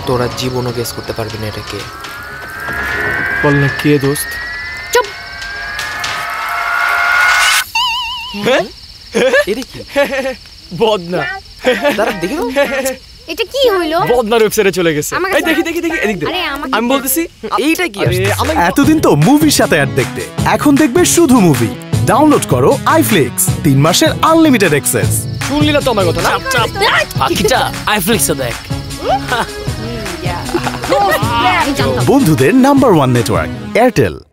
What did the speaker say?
তোরা জীবনও গেস করতে পারবি না এটা কে। বল না কে দোস্ত। চুপ। এটা কি? বদনা। দাঁড়া দেখি তো। এটা কি হইলো? বদনার ওয়েবসাইটে চলে গেছে। এই দেখি দেখি দেখি এদিক দে। আমি বলতেছি এইটা কি? এতদিন তো মুভির সাথে অ্যাড দেখতে, এখন দেখবে শুধু মুভি। ডাউনলোড করো আইফ্লিক্স, 3 মাসের আনলিমিটেড অ্যাক্সেস। শুনলি না তো আমার কথা না? চাপ পাখিটা আইফ্লিক্সে দেখ। বন্ধুদের নাম্বার 1 নেটওয়ার্ক এয়ারটেল।